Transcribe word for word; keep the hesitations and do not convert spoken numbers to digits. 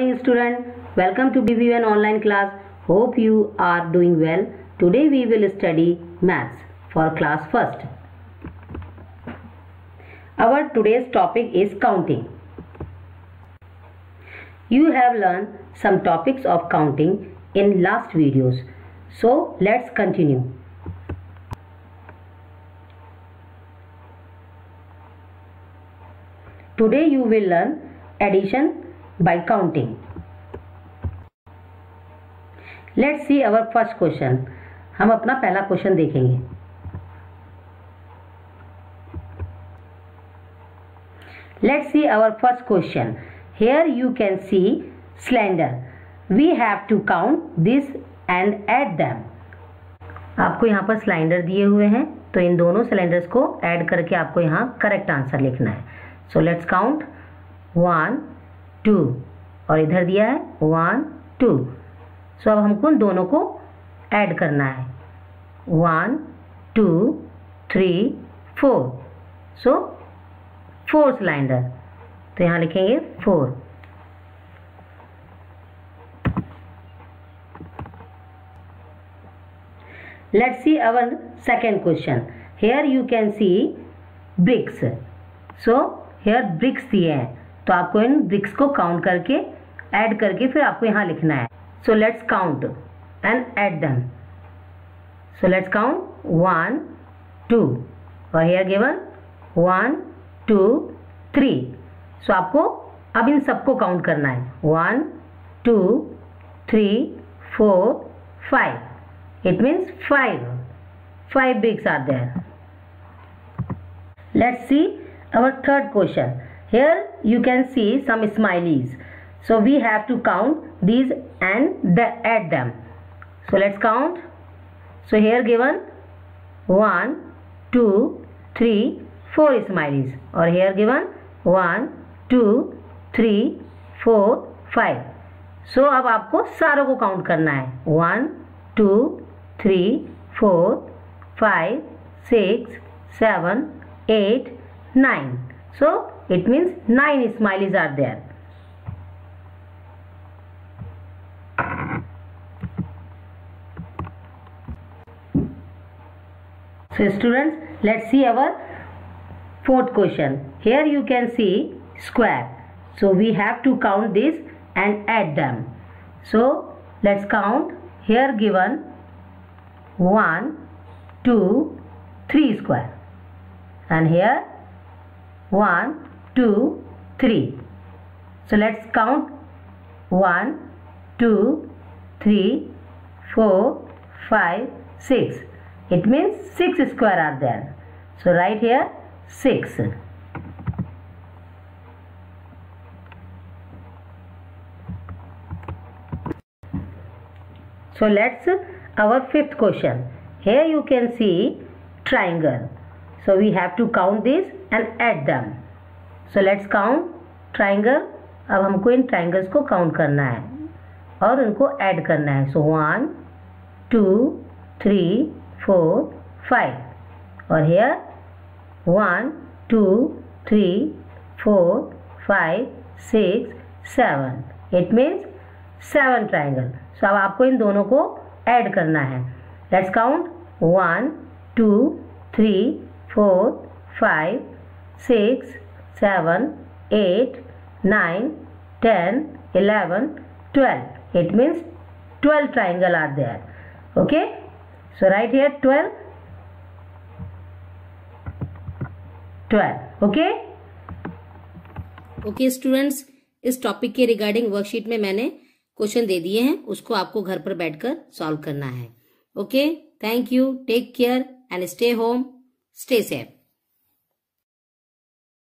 morning student, welcome to B V one online class. Hope you are doing well. Today we will study maths for class first. Our today's topic is counting. You have learned some topics of counting in last videos. So let's continue. Today you will learn addition by counting. Let's see our first question. हम अपना पहला question देखेंगे. Let's see our first question. Here you can see cylinder. We have to count this and add them. आपको यहाँ पर cylinder दिए हुए हैं, तो इन दोनों सिलेंडर्स को ऐड करके आपको यहाँ करेक्ट आंसर लिखना है. So let's count one two और इधर दिया है वन टू. सो अब हमको इन दोनों को ऐड करना है. One two three four. So four cylinder, तो यहाँ लिखेंगे four. Let's see our second question. Here you can see bricks. So here bricks दिए हैं, तो आपको इन ब्रिक्स को काउंट करके ऐड करके फिर आपको यहाँ लिखना है. So let's count and add them. So let's count one two और here given one two three. So आपको अब इन सबको काउंट करना है. One two three four five. It means five five bricks are there. Let's see our third question. Here you can see some smileys. So we have to count these and the, add them. So let's count. So here given one, two, three, four smileys. Or here given one, two, three, four, five. So अब आपको सारों को count करना है. One, two, three, four, five, six, seven, eight, nine. So it means nine smileys are there. So students, let's see our fourth question. Here you can see square. So we have to count this and add them. So let's count. Here given one, two, three square. And here one, two, three. So let's count one, two, three, four, five, six. It means six square are there. So write here six. So let's our fifth question. Here you can see triangle. So we have to count this and add them. So let's count triangle. अब हमको इन triangles को count करना है और उनको add करना है. So one, two, three, four, five. और here one, two, three, four, five, six, seven. It means seven triangle. So अब आपको इन दोनों को add करना है. Let's count one, two, three, four, five, six, seven, eight, nine, ten, eleven, twelve. It means twelve triangle are there. Okay? So write here twelve. twelve. Okay? Okay students, इस topic के regarding worksheet में मैंने question दे दिए हैं, उसको आपको घर पर बैठकर सॉल्व करना है. Okay, thank you, take care and stay home, stay safe.